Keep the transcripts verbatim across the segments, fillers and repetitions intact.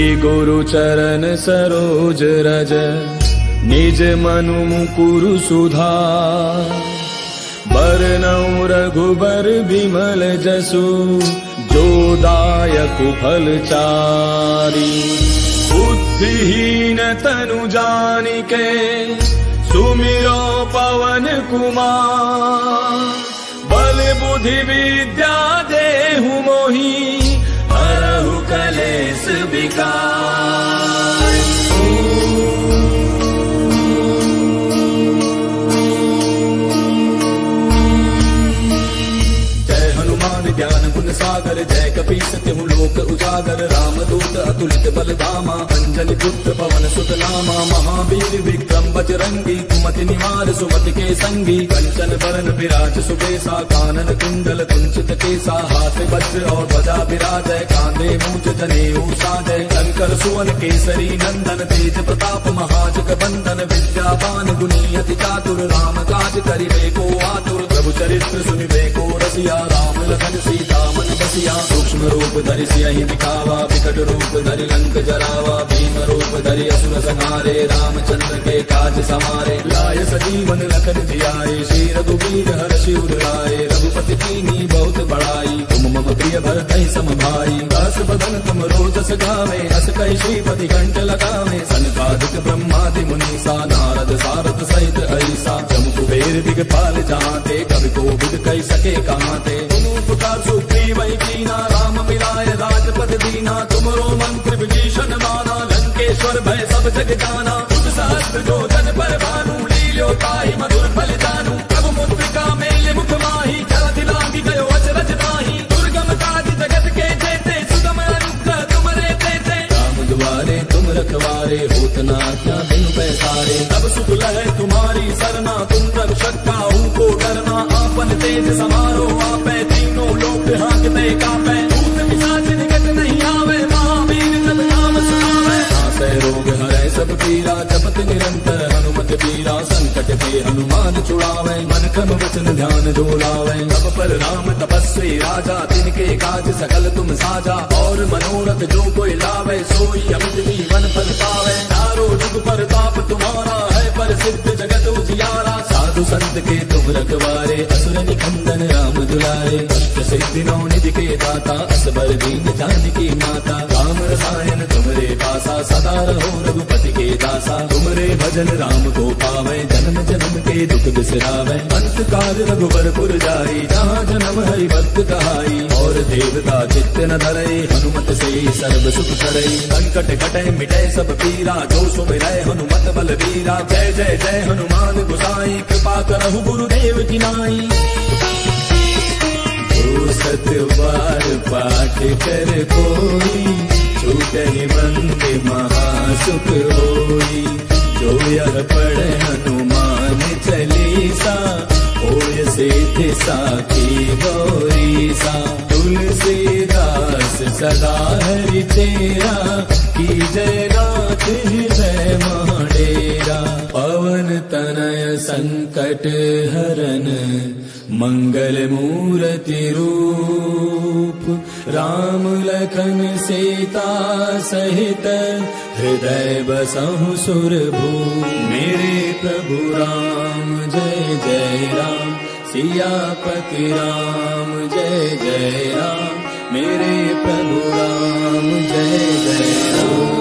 गुरु चरण सरोज रज निज मनु मुकुरु सुधार। बरनउँ रघुबर बिमल जसु जो दायक फल चारि। बुद्धिहीन तनु जानिके सुमिरो पवन कुमार। बल बुद्धि विद्या देहु मोहि हरहु कलेस विकार। ज्ञान गुण सागर जय कपीस तिहु लोक उजागर। रामदूत अतुलित बल धामा अंजनी पुत्र पवन सुत नामा। महावीर विक्रम बजरंगी कुमति निवार सुमति के संगी। कंचन बरन विराज सुबेसा कानन कुंडल कुंचित केसा। हाथ वज्र और ध्वजा विराजय कांधे मूंज जनेऊ साजय। शंकर सुवन केसरी नंदन तेज प्रताप महाजग बंदन। विद्यावान गुणी अति चातुर राम काज करिबे को आतुर। प्रभु चरित्र सुनिबे को रसिया राम लखन सीता मन बसिया। सूक्ष्म रूप धरि सियहि दिखावा विकट रूप धरि लंक जरावा। भीम रूप धरि असुर संहारे रामचंद्र के काज समारे। लाय सजीवन लखन जियाए श्री रघुवीर हर्षि उर लाए। रघुपति कीन्ही बहुत बड़ाई तुम मम प्रिय भरतहि सम भाई। दास बदन तुम रोजस गावे अस कहि श्रीपति कंठ लगावे। सनकादिक ब्रह्मादि मुनीसा नारद सारद सहित ऐसा। जम कुबेर दिगपाल जहांते कवि कोविद कहि सके कहांते। पुकार सुग्रीव कीना राम मिलाय राजपद दीना। तुमरो मंत्र विभीषण माना लंकेश्वर भय सब जग जाना। उस सहस्त्र जो जन पर भानु लील्यो ताहि मधुर फल जानू। प्रभु मुद्रिका मेल मुख माही जरा दिलांगी गयो अचरज नाही। दुर्गम काज जगत के जेते सुगम अनुग्रह तुमरे तेते। राम दुआरे तुम रखवारे होत न आज्ञा बिनु पैसारे। तब सुख लहै तुम्हारी सरना तुम रक्षक काहू को डरना। आपन तेज समारो आपै तीनों लोक हांकते कांपै। भूत पिशाच निकट नहीं आवे महावीर जब नाम सुनावे। नासै रोग हरै सब पीरा जपत निरंतर हनुमत पीरा। संकट के हनुमान छुड़ावे मन क्रम वचन ध्यान जो लावे। तब पर राम तपस्वी राजा तिनके काज सकल तुम साजा। और मनोरथ जो कोई लावे सोई अमित जीवन फल पावे। चारों जुग परताप तुम्हारा है प्रसिद्ध जगत उजियारा। साधु संत के तुम रखवारे असुर निकंदन राम दुलारे। अष्ट सिद्धि नौ निधि के दाता असबर दीन जानकी माता। राम रसायन तुमरे पासा सदा रहो रघुपति के दासा। तुमरे भजन राम को पावे जन्म जन्म के दुख बिसरावे। अंत काल रघुबर पुर जाई जहाँ जन्म हरि भक्त कहाई। और देवता चित्त न धरई हनुमत से सर्व सुख करई। संकट कटै मिटै सब पीरा जो सुमिरै हनुमत बल वीरा। जय जय जय हनुमान गोसाई कृपा करहु गुरुदेव की नाई। जो सत बार पाठ कर कोई छूटहि बंदे महासुख होई। जो यह पढ़े हनुमान चालीसा होय सिद्धि साखी गौरीसा। तुलसीदास सदा हरि तेरा की जय नाथ हृदय महडेरा। पवन तनय संकट हरन मंगल मूर्ति रूप। राम लखन सीता सहित हृदय बसहु सुरभूप। मेरे प्रभु राम जय जय राम सियापति राम जय जय राम। मेरे प्रभु राम जय जय राम।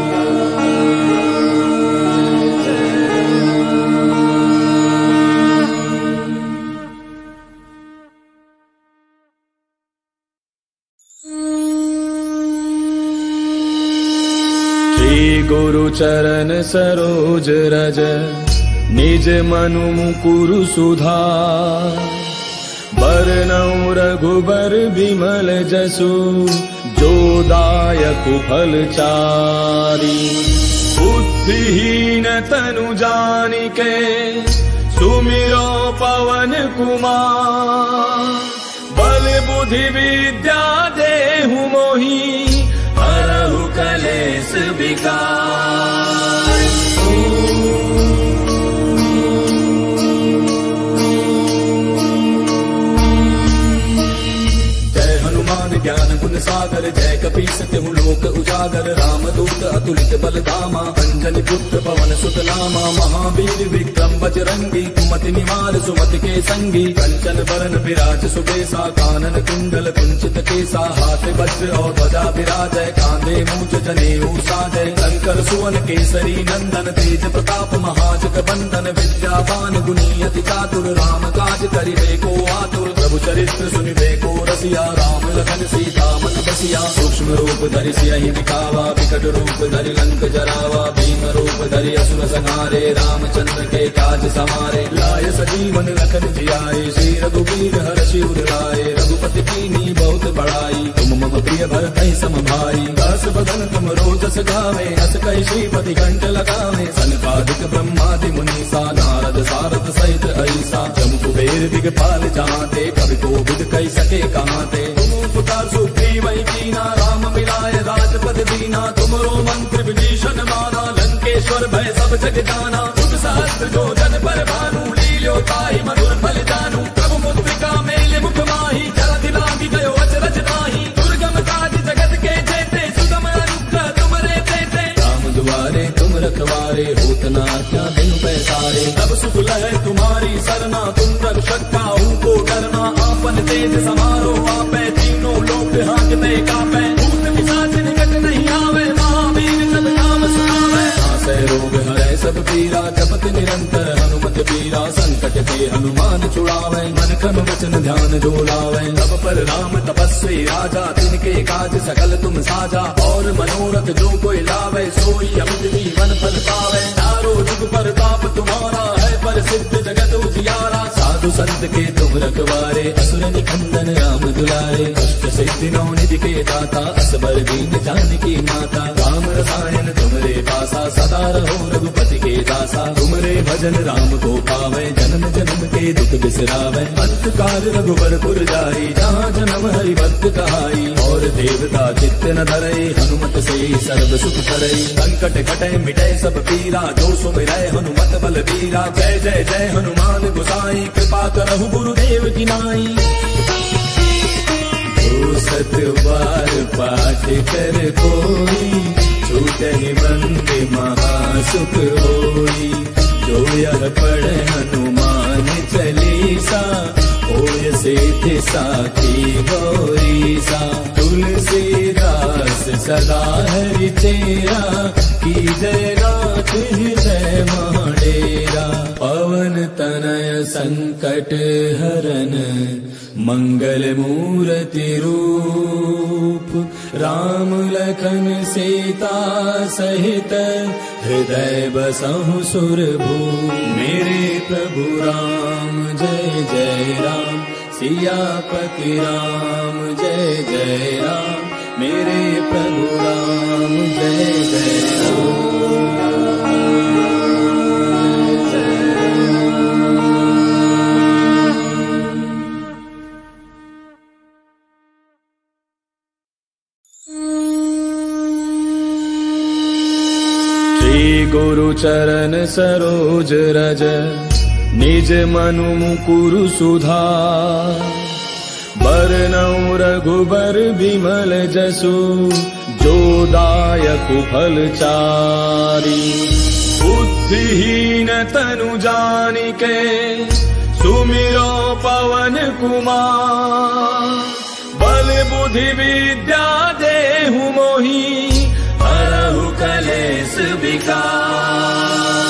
गुरु चरण सरोज रज निज मनु मुकुरु सुधार। बरनउँ रघुबर बिमल जसु जो दायक फल चारि। बुद्धिहीन तनु जानिके सुमिरो पवन कुमार। बल बुद्धि विद्या देहु मोहि हरहु कलेस विकार। जय हनुमान ज्ञान गुण सागर जय कपीस तिहु लोक उजागर। सागर रामदूत अतुलित बल धामा अंजनी पुत्र पवन सुत नामा महावीर विक्रम बजरंगी कुमति निवार सुमति के संगी कंचन वरण विराज सुबेसा कानन कुंडल कुंचित केसा हाथ वज्र और ध्वजा विराजय कांधे मूंछ जनेऊ साजय शंकर सुवन केसरी नंदन तेज प्रताप महाजग बंदन विद्यावान गुणी अति चातुर राम काज करिबे को आतुर प्रभु चरित्र सुनिबे को रसिया राम लखन सीता मन बसिया सूक्ष्म रूप धरि सियहि दिखावा विकट रूप धरि लंक जरावा भीम रूप धरि असुर संहारे रामचंद्र के काज समारे लाय सजीवन लखन जियाए श्री रघुवीर हर्षि उर लाए रघुपति कीन्ही बहुत बड़ाई तुम मम प्रिय भरतहि सम भाई दस बदन तुम रोजस गावे हस कहि श्रीपति कंठ लगावे सनकादिक ब्रह्मादि मुनीसा नारद सारद सहित ऐसा जम कुबेर दिगपाल जाते कवि कोविद कहि सके कहाते तुम उपकार सुग्रीव कीना राम मिलाय राजपद दीना तुमरो मंत्र विभीषण माना लंकेश्वर भय सब जग जाना तुम सहस्त्र जो जन पर भानु लील्यो ताहि मधुर फल जानू प्रभु मुद्रिका मेले मुख माही जलधि लागी गयो अचरज नाही दुर्गम काज जगत के जेते सुगम अनुग्रह तुमरे तेते राम दुआरे तुम रखवारे होत न आज्ञा बिनु पैसारे तब सुख लहै तुम्हारी सरना तुम रक्षक काहू को डरना आपन तेज समारो आपै तीनों लोक हांकते कापै भूत पिशाच निकट नहीं आवे महावीर जब नाम सुनावे नासै रोग हरै सब पीरा जपत निरंतर हनुमत पीरा संकट के हनुमान छुड़ावे मन क्रम वचन ध्यान जो लावे तब पर राम तपस्वी राजा तिनके काज सकल तुम साजा और मनोरथ जो कोई लावे सोई अमित जीवन फल पावे चारों जुग पर ताप तुम्हारा है पर सिद्ध जगत उजियारा साधु संत के तुम रखवारे असुर निकंदन राम दुलारे अष्ट सिद्धि नौ निधि के दाता असबर दीन जानकी माता राम रसायन तुमरे पासा सदा रहो रघुपति के दासा तुमरे भजन राम को पावे जन्म जन्म के दुख बिसरावे अंत काल रघुबर पुर जाई जहाँ जन्म हरि भक्त कहाई और देवता चित्त न धरई हनुमत से सर्व सुख करई संकट कटे मिटे सब पीरा जो सुमिरै हनुमत बल बीरा जय जय जय हनुमान गोसाई कृपा करहु गुरुदेव की नाई सत बार पाठ कर कोई छूटहि बंदे महासुख होई जो यह पढ़े हनुमान चालीसा होय सिद्धि साखी गौरीसा तुलसीदास सदा हरि तेरा की जय नाथ हृदय महाडेरा पवन तनय संकट हरन मंगल मूर्ति रूप राम लखन सीता सहित हृदय बसहु सुरभूप मेरे प्रभु राम जय जय राम सियापति राम जय जय राम मेरे प्रभु राम जय जय राम गुरु चरण सरोज रज निज मनु मुकुरु सुधार बरनउँ रघुबर बिमल जसु जो दायक फल चारि बुद्धिहीन तनु जानिके सुमिरो पवन कुमार बल बुद्धि विद्या देहु मोहि हरहु कलेश विकार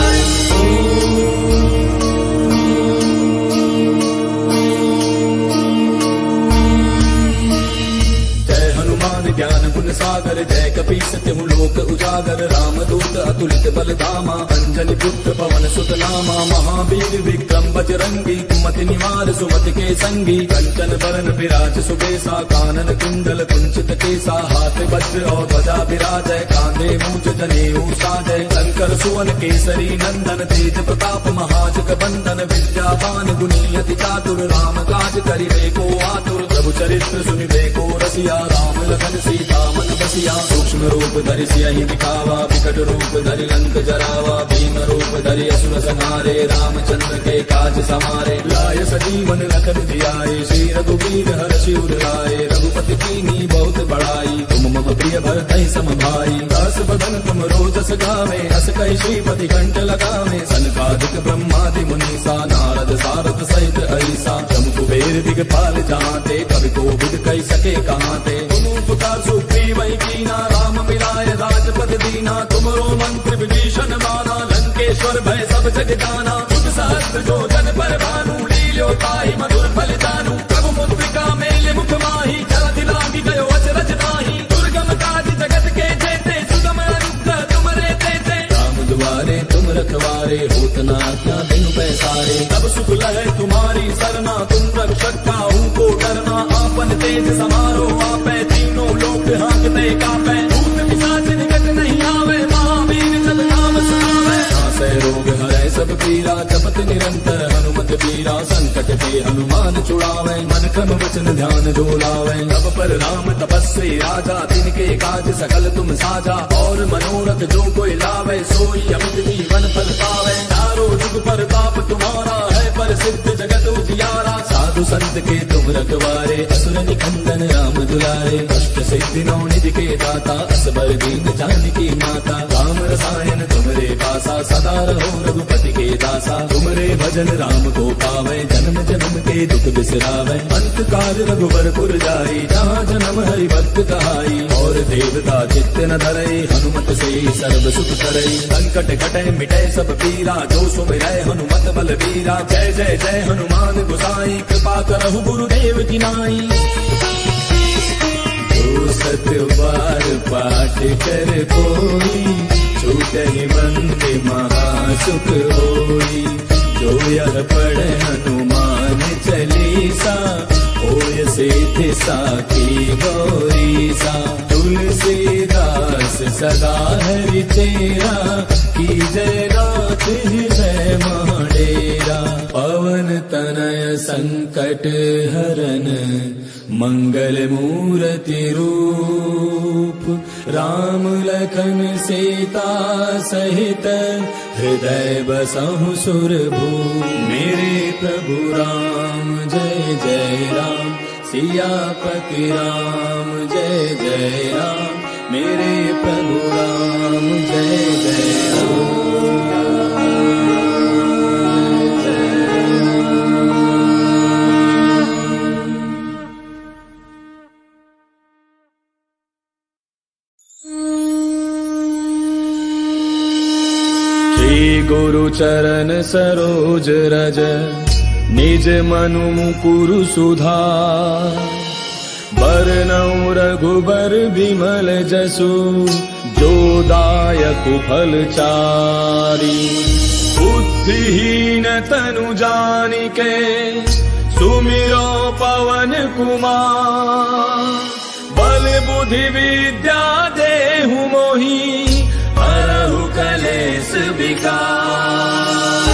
जय हनुमान ज्ञान गुण सागर जय कपीस तिहु लोक उजागर रामदूत अतुलित बल धामा अंजनी पुत्र पवन सुत नामा महावीर विक्रम बजरंगी कुमति निवार सुमति के संगी कंचन वरण विराज सुबेसा कानन कुंडल कुंचित केसा हाथ वज्र और ध्वजा विराजय कांधे मूंछ जनेऊ साजय शंकर सुवन केसरी नंदन तेज प्रताप महाजग बंदन विद्यावान गुणी अति चातुर राम काज करिबे को आतुर प्रभु चरित्र सुनिबे को रसिया राम लखन सीता मन बसिया सूक्ष्म रूप धरि सियहि दिखावा विकट रूप धरि लंक जरावा भीम रूप धरि असुर संहारे रामचंद्र के काज समारे लाय सजीवन लखन जियाए श्री रघुवीर हर्षि उर लाए रघुपति कीन्ही बहुत बड़ाई तुम मम प्रिय भरतहि सम भाई। दस बदन तुम रोजस गावे, अस कही श्रीपति कंठ लगावे। सनकादिक ब्रह्मादि मुनीसा, नारद सारद सहित ऐसा। जम कुबेर दिगपाल जहाँते, कवि कोविद कही सके कहाँते। तुम पुकार सुग्रीव वही कीना, राम मिलाए राजपद दीना। तुमरो मंत्र विभीषण माना, लंकेश्वर भय सब जग जाना। तुझ सहस्त्र जो जन पर भानु, लील्यो ताहि मधुर फल जानू। प्रभु मुद्रिका मेले मुख माही, जलधि लागी गयो अचरज नाही। दुर्गम काज जगत के जेते, सुगम अनुग्रह तुमरे तेते। राम दुआरे तुम रखवारे, होत न आज्ञा बिनु पैसारे। तब सुख लहै तुम्हारी सरना, तुम रक्षक काहू को डरना। आपन तेज समारो आपै, तीनों लोक हांकते कापै। भूत पिशाच निकट नहीं आवे, महावीर जब नाम सुनावे। नासै रोग हरै सब पीरा, जपत निरंतर हनुमत पीरा। संकट के हनुमान छुड़ावे, मन क्रम वचन ध्यान जो लावे। तब पर राम तपस्वी राजा, तिनके काज सकल तुम साजा। और मनोरथ जो कोई लावे, सोई अमित जीवन फल पावे। चारों जुग प्रताप तुम्हारा है, प्रसिद्ध जगत उजियारा। साधु संत के तुम रखवारे, असुर निकंदन राम दुलारे। अष्ट सिद्धि नौ निधि के दाता, असबर दीन जानकी माता। राम रसायन तुमरे पासा, सदा रहो रघुपति के दासा। तुमरे भजन राम को पावे, जन्म जन्म के दुख बिसरावे। अंत काल रघुवर पुर जाई, जहाँ जन्म हरि भक्त कहाई। और देवता चित्त न धरई, हनुमत से सर्व सुख करई। संकट कटै मिटै सब पीरा, जो सुमिरै हनुमत बल वीरा। जय जय जय हनुमान गोसाई, कृपा करहु गुरुदेव की नाई। जो सत बार पाठ कर कोई, छूटहि बंदे महासुख होई। जो यह पढ़े हनुमान चालीसा, होय सिद्धि साखी गौरीसा। तुलसीदास सदा हरि तेरा, की जय नाथ हृदय महडेरा। पवन तनय संकट हरन, मंगल मूर्ति रूप। राम लखन सीता सहित, हृदय बसहु सुरभूप। मेरे प्रभु राम जय जय राम, सियापति राम जय जय राम। मेरे प्रभु राम जय जय राम। गुरु चरण सरोज रज, निज मनु मुकुरु सुधार। बरनउँ रघुबर बिमल जसु, जो दायक फल चारि। बुद्धिहीन तनु जानिके, सुमिरो पवन कुमार। बल बुद्धि विद्या देहु मोहि, हरहु कलेश विकार।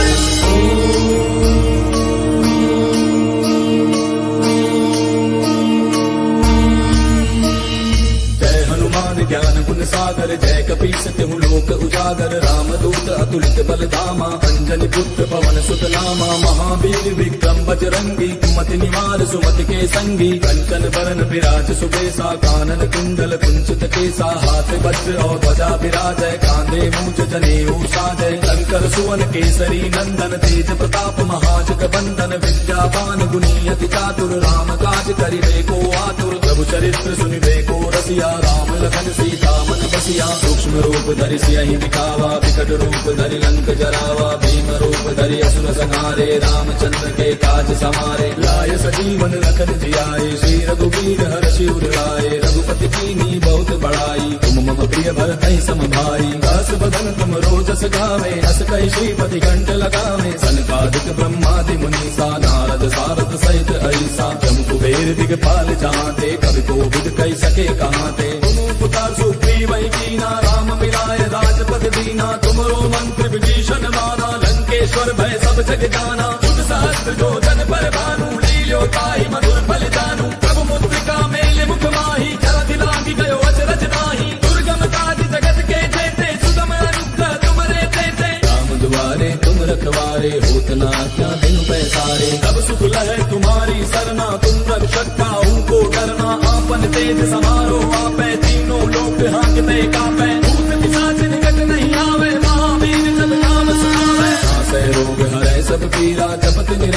जय हनुमान ज्ञान गुण सागर, जय कपीस तिहु लोक उजागर। राम दूत अतुलित बल धामा, अंजनी पुत्र पवन सुत नामा। महावीर विक्रम बजरंगी, कुमति निवार सुमति के संगी। कंचन बरन विराज सुबेसा, कानन कुंडल कुंचित केसा। हाथ वज्र और ध्वजा विराजय, कांधे मूंज जनेऊ साजय। शंकर सुवन केसरी नंदन, तेज प्रताप महाजग बंदन। विद्यावान गुणी अति चातुर, राम काज करिबे को आतुर। प्रभु चरित्र सुनिबे को रसिया, राम लखन सीता मन बसिया। सूक्ष्म रूप धरि सियहि दिखावा, विकट रूप धरि लंक जरावा। भीम रूप धरि असुर संहारे, रामचंद्र के काज समारे। लाय सजीवन लखन जियाए, श्री रघुवीर हर्षि उर लाए। रघुपति कीन्ही बहुत बड़ाई, तुम मम प्रिय भरतहि सम भाई। दस बदन तुम रोजस गावे, अस कहि श्रीपति कंठ लगावे। सनकादिक ब्रह्मादि मुनीसा, नारद सारद सहित ऐसा। जम कुबेर दिगपाल जहाँते, कवि कोविद कहि सके कहाँते। तुम पुकार सुग्रीव वही कीना, राम मिलाए राजपद दीना। तुमरो मंत्र विभीषण माना, लंकेश्वर भय सब जग जाना। तुझ सहस्त्र जो जन पर भानु, लील्यो ताहि मधुर फल जानू। प्रभु मुद्रिका मेले मुख माही, जलधि लागी गयो अचरज नाही। दुर्गम काज जगत के जेते, सुगम अनुग्रह तुमरे तेते। राम दुआरे तुम रखवारे, होत न आज्ञा बिनु पैसारे। तब सुख लहै तुम्हारी सरना, तुम रक्षक काहू को डरना। आपन तेज समारो आपै, तीनों लोक हांकते का।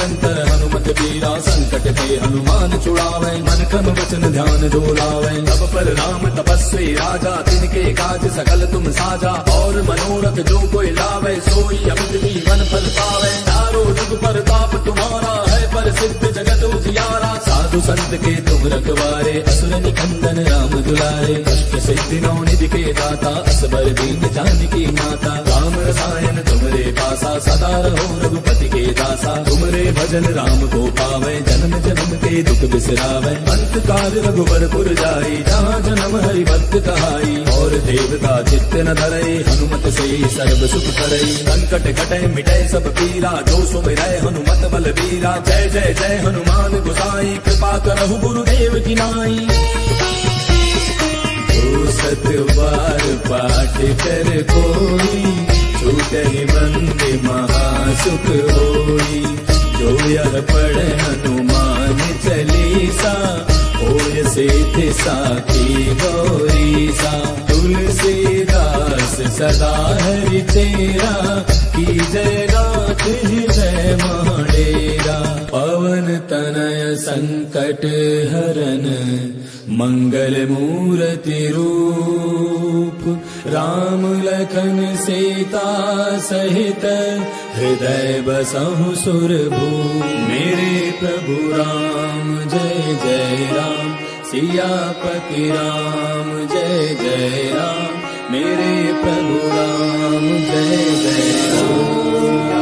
निरंतर हनुमत बीरा संकट ते हनुमान छुड़ावे मन क्रम वचन ध्यान जो लावे तब पर राम तपस्वी राजा तिनके काज सकल तुम साजा और मनोरथ जो कोई लावे सोई अमित जीवन फल पावे चारों जुग पर ताप तुम्हारा है पर सिद्ध जगत उजियारा साधु संत के तुम रखवारे असुर निकंदन राम दुलारे अष्ट सिद्धि नौ निधि के दाता असबर दीन जानकी माता राम रसायन तुमरे पासा सदा रहो रघुपति के दासा तुमरे भजन राम को पावे जन्म जन्म के दुख बिसरावे अंत काल रघुबर पुर जाई जहाँ जन्म हरि भक्त कहाई और देवता चित्त न धरई हनुमत से सर्व सुख करई संकट कटे मिटे सब पीरा जो सुमिरै हनुमत बल बीरा जय जय जय हनुमान गोसाई कृपा करहु गुरुदेव की नाई जो सत बार पाठ कर कोई छूटहि बंदे महासुख होई जो यह पढ़े हनुमान चालीसा होय सिद्धि साखी गौरीसा तुलसीदास सदा हरि तेरा की जय नाथ हृदय महाडेरा पवन तनय संकट हरन मंगल मूर्ति रूप राम लखन सीता सहित हृदय बसहु सुरभूप मेरे प्रभु राम जय जय राम सियापति राम जय जय राम मेरे प्रभु राम जय जय राम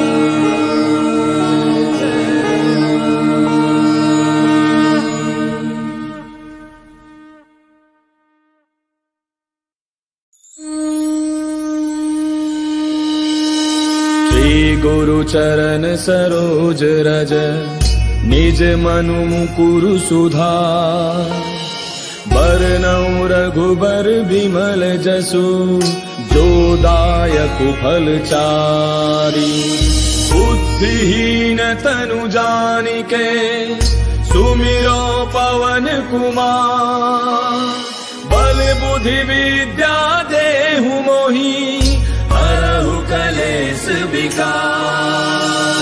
गुरु चरण सरोज रज निज मनु मुकुरु सुधार बरनउँ रघुबर बिमल जसु जो दायक फल चारि बुद्धिहीन तनु जानिके सुमिरो पवन कुमार बल बुद्धि विद्या देहु मोहि हरहु कलेश विकार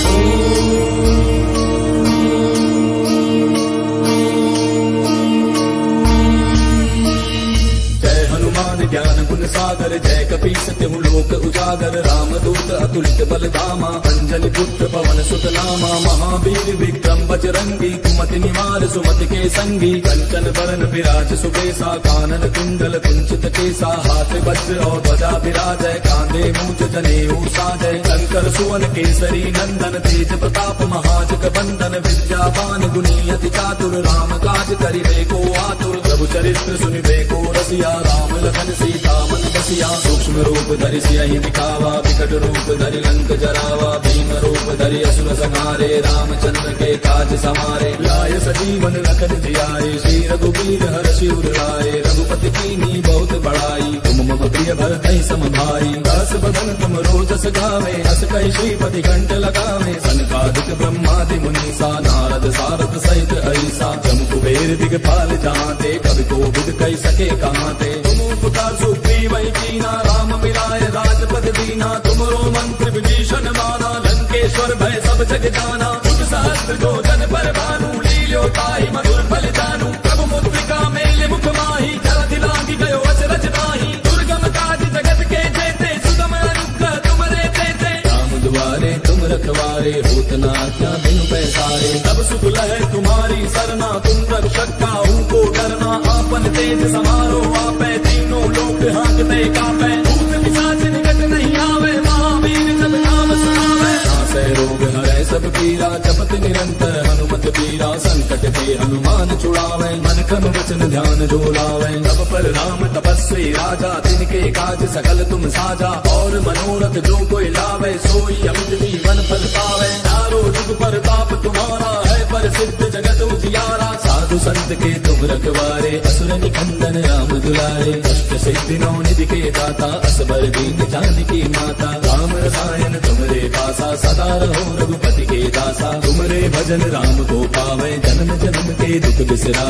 जय हनुमान ज्ञान गुण सागर जय कपीस तिहु लोक उजागर राम दूत अतुलित बल धामा अंजलि पुत्र पवन सुत नामा महावीर विक्रम बजरंगी कुमति निवार सुमति के संगी कंचन बरन विराज सुबेसा कानन कुंडल कुंचित केसा हाथ वज्र और ध्वजा विराजय कांधे मूंछ जनेऊ साजय शंकर सुवन केसरी नंदन तेज प्रताप महाजग बंदन विद्यावान गुणी अति चातुर राम काज करिबे को आतुर प्रभु चरित्र सुनिबे को रसिया राम लखन सीता मन बसिया सूक्ष्म रूप धरि सियहि दिखावा विकट रूप धरि लंक जरावा भीम रूप धरि असुर संहारे रामचंद्र के काज समारे लाय सजीवन लखन जियाए श्री रघुवीर हर्षि उर लाए रघुपति कीन्ही बहुत बड़ाई तुम मम प्रिय भरत सम भाई दस बदन तुम रोजस गावे हस कहि श्रीपति कंठ लगावे सनकादिक ब्रह्मादि मुनीसा नारद सारद सहित ऐसा जम कुबेर दिगपाल जहांते कवि कोविद कहि सके कहांते तुम उपकार सुग्रीव कीना राम मिलाए राजपद दीना तुमरो मंत्र विभीषण माना लंकेश्वर भय सब जग जाना जुग सहस्त्र जो जन पर भानु लील्यो ताहि मधुर फल जानू प्रभु मुद्रिका मेले मुख माही जलधि लांघि गयो अचरज नाही दुर्गम काज जगत के जेते सुगम अनुग्रह तुमरे तेते राम दुआरे तुम रखवारे होत न आज्ञा बिनु पैसारे तब सुख लहै तुम्हारी सरना तुम रक्षक काहू को डरना आपन तेज समारो आपै तीनों लोक हांकते कापै भूत पिशाच निकट नहीं आवे महावीर जब नाम सुनावे नासै रोग हरै सब पीरा जपत निरंतर हनुमत बीरा संकट ते हनुमान छुड़ावे मन क्रम वचन ध्यान जो लावे तब पर राम तपस्वी राजा तिनके काज सकल तुम साजा और मनोरथ जो कोई लावे सोई अमित जीवन फल पावे चारों जुग पर ताप तुम्हारा है पर सिद्ध जगत उजियारा साधु संत के तुम रखवारे असुर निकंदन राम दुलारे अष्ट सिद्धि नौ निधि के दाता असबर दीन जानकी माता राम रसायन तुमरे पासा सदा रहो रघुपति के दासा तुमरे भजन राम को पावे जन्म जन्म के दुख बिसरावे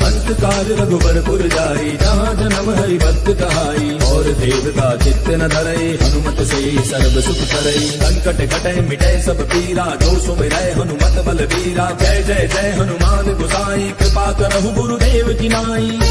अंत काल रघुबरपुर जाई, जहाँ जन्म हरि भक्त कहाई। और देवता चित्त न धरई, हनुमत से सर्व सुख करई। संकट कटे मिटे सब पीरा, जो सुमिरै हनुमत बल बीरा। जय जय जय हनुमान गोसाई, कृपा करहु गुरुदेव की नाई।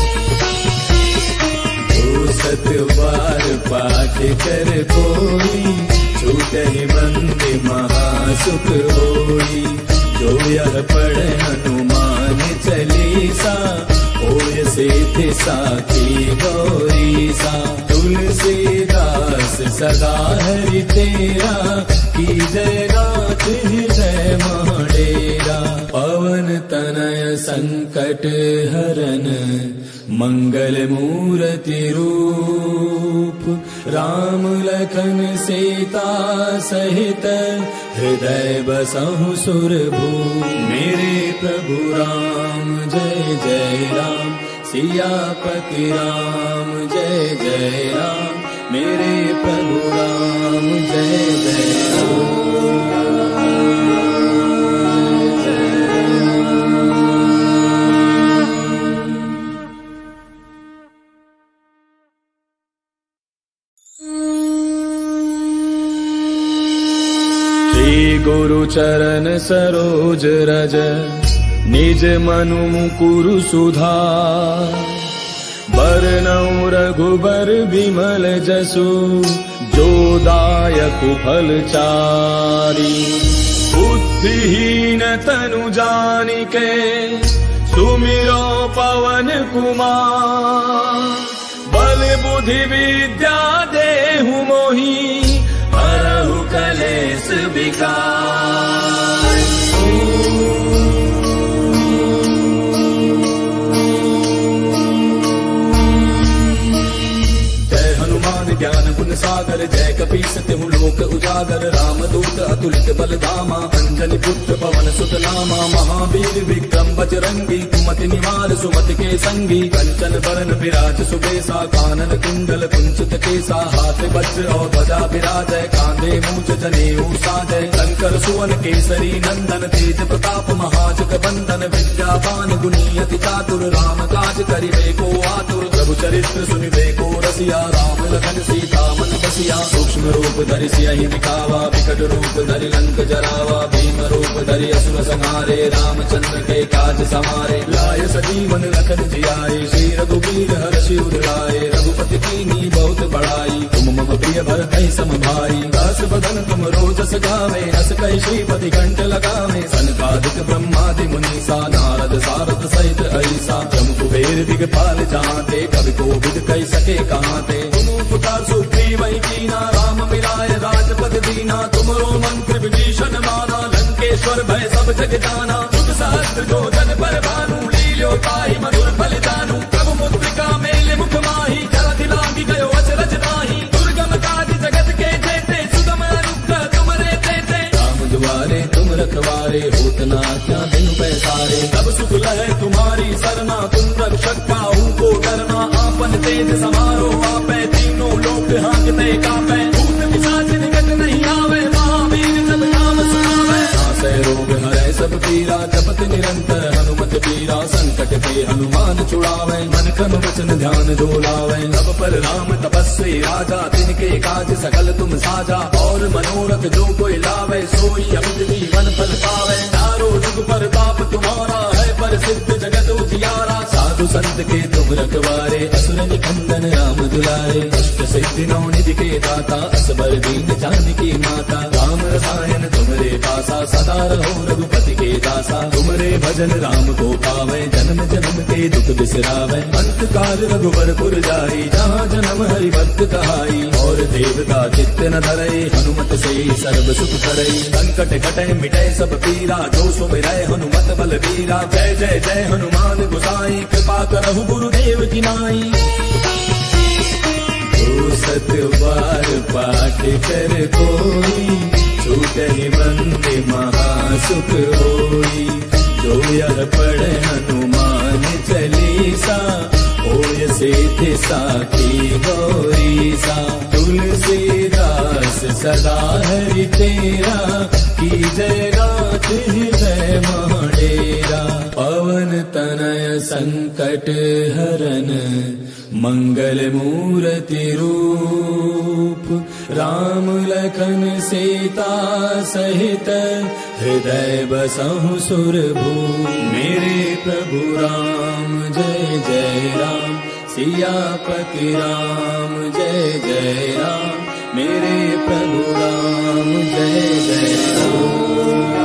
सत बार पाठ कर कोई, छूटहि बंदे महासुख होई। जो यह पढ़े हनुमान चालीसा, होय सिद्धि साखी गौरीसा। तुलसीदास सदा हरि तेरा, की जय गात हृदय महडेरा। पवन तनय संकट हरन, मंगल मूर्ति रूप। राम लखन सीता सहित, हृदय बसहु सुरभूप। मेरे प्रभु राम जय जय राम, सियापति राम जय जय राम। मेरे प्रभु राम जय जय राम। गुरु चरण सरोज रज, निज मनु मुकुरु सुधार। बरनउँ रघुबर बिमल जसु, जो दायक फल चारि। बुद्धिहीन तनु जानिके, सुमिरो पवन कुमार। बल बुद्धि विद्या देहु मोहि, हरहु कलेश विकार। जय हनुमान ज्ञान गुण सागर, जय कपीस तिहु लोक उजागर। राम दूत अतुलित बल धामा, अंजनी पुत्र पवन सुत नामा। महावीर विक्रम बजरंगी, कुमति निवार सुमति के संगी। कंचन बरन विराज सुबेसा, कानन कुंडल कुंचित केसा। हाथ वज्र और ध्वजा विराजय, कांधे मूंछ जनेऊ साजय। शंकर सुवन केसरी नंदन, तेज प्रताप महाजग बंदन। विद्यावान गुणी अति चातुर, राम काज करिबे को आतुर। प्रभु चरित्र सुनिबे को रसिया, राम लखन सीता मन बसिया। सूक्ष्म रूप धरि सियहि दिखावा, विकट रूप धरि लंक जरावा। भीम रूप धरि असुर संहारे, रामचंद्र के काज समारे। लाय सजीवन लखन जियाए, श्री रघुवीर हर्षि उर लाए। रघुपति कीन्ही बहुत बड़ाई, तुम मम प्रिय भरतहि सम भाई। दास बदन तुम रोजस गावे, हस कहि श्रीपति कंठ लगावे। सनकादिक ब्रह्मादि मुनीसा, नारद सारद सहित ऐसा। जम कुबेर दिगपाल जाते, कवि कोविद कहि सके कहाते। तुम उपकार सुग्रीव कीना, राम मिलाय राजपद दीना। तुमरो मंत्र विभीषण माना, लंकेश्वर भय सब जग जाना। जुग सहस्त्र जो जन पर भानु, लील्यो ताहि मधुर फल जानू। प्रभु मुद्रिका मेले मुख माही, जलधि लांघि गयो अचरज नाहि। दुर्गम काज जगत के जेते, सुगम अनुग्रह तुमरे तेते। राम दुआरे तुम रखवारे, होत न आज्ञा बिनु पैसारे। तब सुख लहै तुम्हारी सरना, तुम रक्षक काहू को डरना। आपन तेज समारो आपै, तीनों लोक हांकते कापै। भूत पिशाच निकट नहीं आवे, महावीर जब नाम सुनावे। नासै रोग हरै सब पीरा, जपत निरंतर हनुमत पीरा। संकट ते हनुमान छुड़ावे, मन क्रम वचन ध्यान जो लावे। सब पर राम तपस्वी राजा, तिनके काज सकल तुम साजा। और मनोरथ जो कोई लावे, सोई अमित जीवन फल पावे। चारों जुग पर ताप तुम्हारा है, प्रसिद्ध जगत उजियारा। साधु संत के तुम रखवारे, असुर निकंदन राम दुलारे। अष्ट सिद्धि नौ निधि के दाता, असबर दीन जानकी माता। राम रसायन तुमरे पासा, सदा रहो रघुपति के दासा। तुमरे भजन राम को पावे, जन्म जन्म के दुख बिसरावे। अंत काल रघुबरपुर जाई, जहाँ जन्म हरि भक्त कहाई। और देवता चित्त न धरई, हनुमत से सर्व सुख करई। संकट कटे मिटे सब पीरा, जो सुमिरै हनुमत बल बीरा। जय जय जय हनुमान गोसाई, कृपा करहु गुरुदेव की नाई। तो सत बार पाठ कर कोई, छूटहि बंदे महासुख होई। जो यह पढ़े हनुमान चालीसा, होय सिद्धि साखी गौरीसा। तुलसीदास सदा हरि तेरा, की जय गात हृदय महडेरा। पवन तनय संकट हरन मंगल मूर्ति रूप राम लखन सीता सहित हृदय बसहु सुरभूप। मेरे प्रभु राम जय जय राम सियापति राम जय जय राम। मेरे प्रभु राम जय जय राम।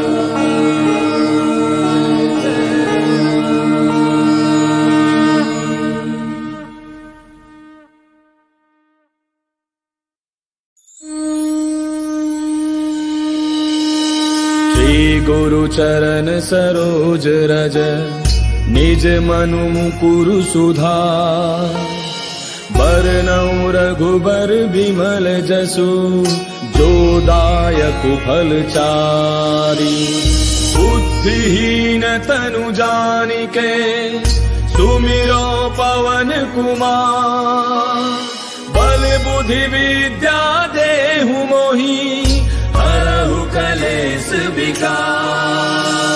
गुरु चरण सरोज रज निज मनु मुकुरु सुधार। बरनउँ रघुबर बिमल जसु जो दायक फल चारि। बुद्धिहीन तनु जानिके सुमिरो पवन कुमार। बल बुद्धि विद्या देहु मोहि हरहु कलेश विकार।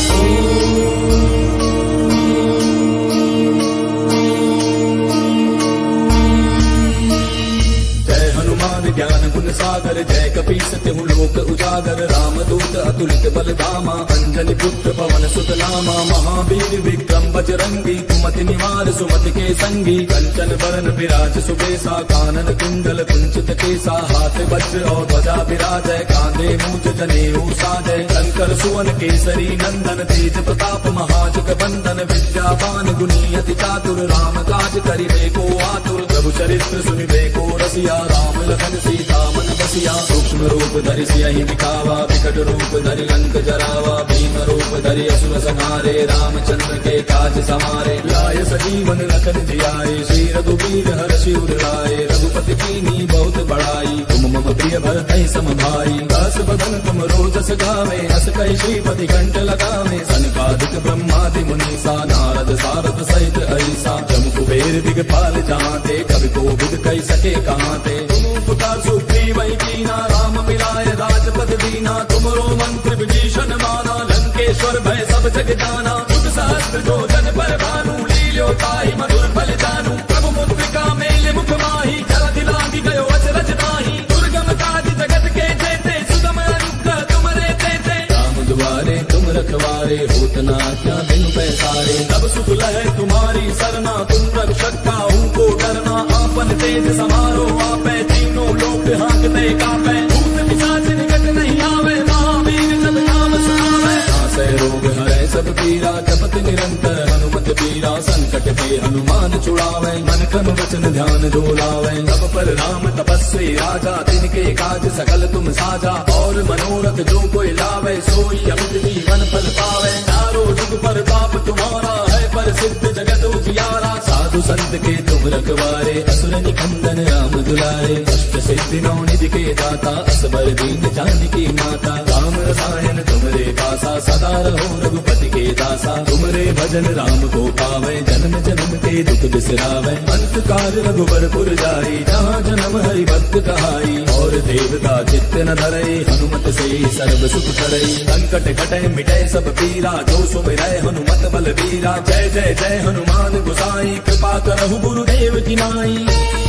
जय हनुमान ज्ञान गुण सागर जय कपीस तिहु लोक उजागर। राम दूत अतुलित बल धामा अंजनी पुत्र पवन सुत नामा। महावीर विक्रम बजरंगी कुमति निवार सुमति के संगी। कंचन बरन विराज सुबेसा कानन कुंडल कुंचित केसा। हाथ वज्र और ध्वजा विराजय कांधे मूंज जनेऊ साजय। शंकर सुवन केसरी नंदन तेज प्रताप महाजग बंदन। विद्यावान गुणी अति चातुर राम काज करिबे को आतुर। प्रभु चरित्र सुनिबे को रसिया राम लखन सीता मन बसिया। सूक्ष्म रूप धरि सियहि दिखावा विकट रूप धरि लंक जरावा। भीम रूप धरि असुर संहारे रामचंद्र के काज समारे। लाय सजीवन लखन जियाए श्री रघुवीर हर्षि उर लाए। रघुपति कीन्ही बहुत बड़ाई तुम मम प्रिय भरतहि सम भाई। दास बदन तुम रोजस गावे हस कहि श्रीपति कंठ लगावे। सनकादिक ब्रह्मादि मुनीसा नारद सारद सहित ऐसा। जम कुबेर दिगपाल जहांते कवि कोविद कहि सके कहांते। तुम पुकार सुग्रीव कीना राम मिलाए राजपद दीना। तुमरो मंत्र विभीषण माना लंकेश्वर भय सब जग जाना। युग सहस्त्र जो जन पर भानु लील्यो ताहि मधुर फल जानू। प्रभु मुद्रिका मेल मुख माहि जलधि लांघि गयो अचरज ताहि। दुर्गम काज जगत के जेते सुगम अनुग्रह तुमरे तेते। राम दुआरे तुम रखवारे होत न आज्ञा बिनु पैसारे। तब सुख लहै तुम्हारी सरना तुम रक्षक काहू को डरना। आपन तेज समारो आपै तीनों लोक हांकते कापै। भूत पिशाच निकट नहीं आवे महावीर जब नाम सुनावे। नासै रोग हरै सब पीरा जपत निरंतर हनुमत पीरा। संकट के हनुमान छुड़ावे मन क्रम वचन ध्यान जो लावे। तब पर राम तपस्वी राजा तिनके काज सकल तुम साजा। और मनोरथ जो कोई लावे सोई अमित जीवन फल पावे। चारों जुग पर ताप तुम्हारा है पर सिद्ध जगत उजियारा। साधु संत के तुम रखवारे असुर निकंदन राम दुलारे। अष्ट सिद्धि नौ निधि के दाता असबर दीन जानकी माता। राम रसायन तुमरे पासा सदा रहो रघुपति के दासा। तुमरे भजन राम को पावे जन्म जन्म के दुख बिसरावे। अंत काल रघुबर पुर जाई जहाँ जन्म हरि भक्त कहाई। और देवता चित्त न धरई हनुमत से सर्व सुख करई। संकट कटै मिटै सब पीरा जो सुमिरै हनुमत बल बीरा। जय जय जय हनुमान गोसाई कृपा करहु गुरुदेव की नाई।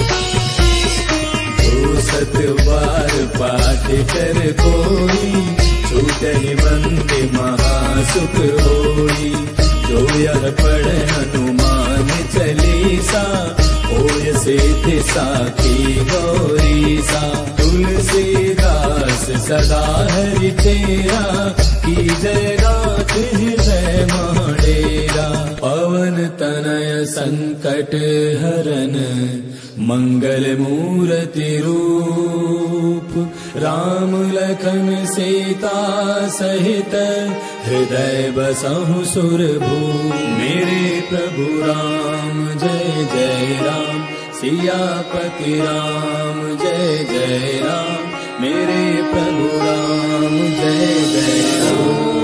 जो सत बार पाठ कर कोई छूटहि बंदे महासुख होई। जो यह पढ़े हनुमान चालीसा होय सिद्धि साखी गौरीसा। तुलसीदास सदा हरि तेरा की जय गाथ हृदय महडेरा। पवन तनय संकट हरन मंगल मूर्ति रूप राम लखन सीता सहित हृदय बसहु सुरभूप। मेरे प्रभु राम जय जय राम सियापति राम जय जय राम। मेरे प्रभु राम जय जय राम।